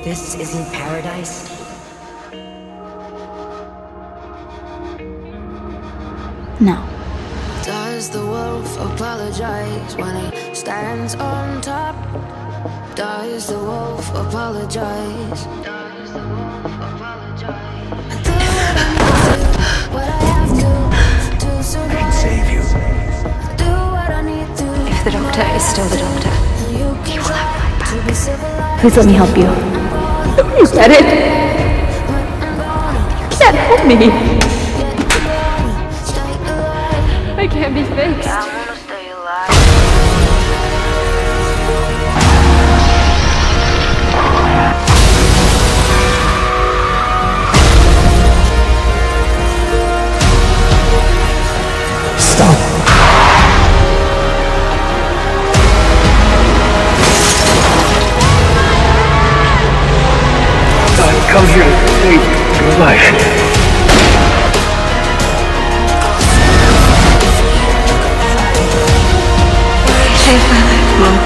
This isn't paradise. No. Does the wolf apologize when he stands on top? Does the wolf apologize? I do what I have to survive. I can save you. I do what I need to. If the doctor is still the doctor, He will have my back. To be civilized. please let me help you. You get it? You can't help me. I can't be fixed. I wanna stay alive. Stop. I've come here to save your life. Save my life, Mom.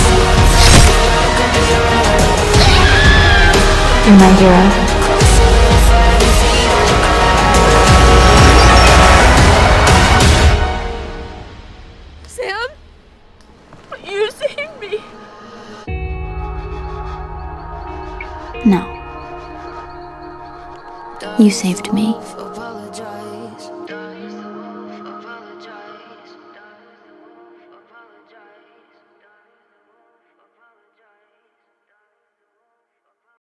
You're my hero. Sam, you saved me. No. You saved me. Apologize.